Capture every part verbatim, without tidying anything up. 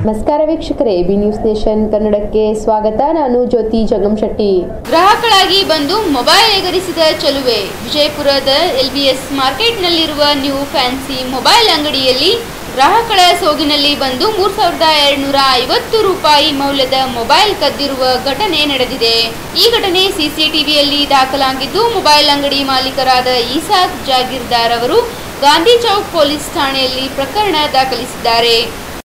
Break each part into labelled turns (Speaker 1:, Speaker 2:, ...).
Speaker 1: ನಮಸ್ಕಾರ ವೀಕ್ಷಕರೇ, B news nation ಕನ್ನಡಕ್ಕೆ ಸ್ವಾಗತ. ನಾನು ಜ್ಯೋತಿ ಜಗಂಶೆಟ್ಟಿ.
Speaker 2: ಗ್ರಾಹಕರಾಗಿ ಬಂದು ಮೊಬೈಲ್ ಎಗರಿಸಿದ ಚಲುವೆ. ವಿಜಯಪುರದ ಎಲ್ಬಿಎಸ್ ಮಾರ್ಕೆಟ್ನಲ್ಲಿರುವ ನ್ಯೂ ಫ್ಯಾನ್ಸಿ ಮೊಬೈಲ್ ಅಂಗಡಿಯಲ್ಲಿ ಗ್ರಾಹಕರ ಸೋಗಿನಲ್ಲಿ ಬಂದು ಮೂರು ಸಾವಿರದ ಎರಡುನೂರ ಐವತ್ತು ರೂಪಾಯಿ ಮೌಲ್ಯದ ಮೊಬೈಲ್ ಕದ್ದಿರುವ ಘಟನೆ ನಡೆದಿದೆ. ಈ ಘಟನೆ ಸಿಸಿಟಿವಿಯಲ್ಲಿ ದಾಖಲಾಗಿದ್ದು, ಮೊಬೈಲ್ ಅಂಗಡಿ ಮಾಲೀಕರಾದ ಇಸಾಕ್ ಜಾಗೀರ್ದಾರ್ ಅವರು ಗಾಂಧಿ ಚೌಕ್ ಪೊಲೀಸ್ ಠಾಣೆಯಲ್ಲಿ ಪ್ರಕರಣ ದಾಖಲಿಸಿದ್ದಾರೆ.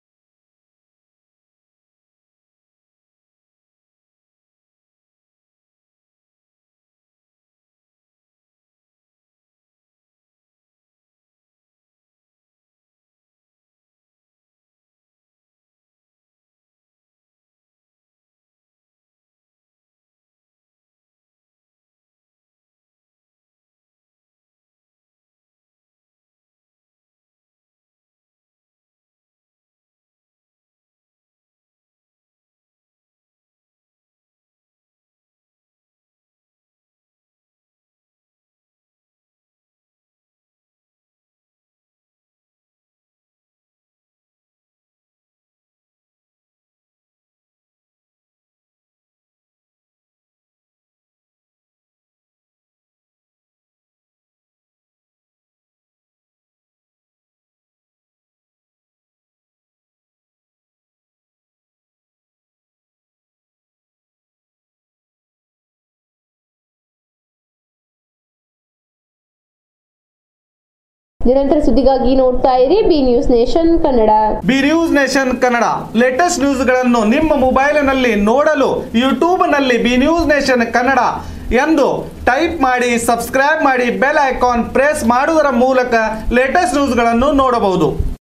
Speaker 1: ನಿರಂತರ ಸುದ್ದಿಗಾಗಿ ನೋಡ್ತಾ ಇರಿ B news nation Kannada.
Speaker 3: B news nation Kannada latest news ಗಳನ್ನು ನಿಮ್ಮ ಮೊಬೈಲಿನಲ್ಲಿ ನೋಡಲು ಯೂಟ್ಯೂಬ್ ನಲ್ಲಿ ಬಿ ನ್ಯೂಸ್ ನೇಷನ್ ಕನ್ನಡ ಎಂದು ಟೈಪ್ ಮಾಡಿ ಸಬ್ಸ್ಕ್ರೈಬ್ ಮಾಡಿ ಬೆಲ್ ಐಕಾನ್ ಪ್ರೆಸ್ ಮಾಡುವುದರ ಮೂಲಕ ಲೇಟೆಸ್ಟ್ ನ್ಯೂಸ್ ಗಳನ್ನು ನೋಡಬಹುದು.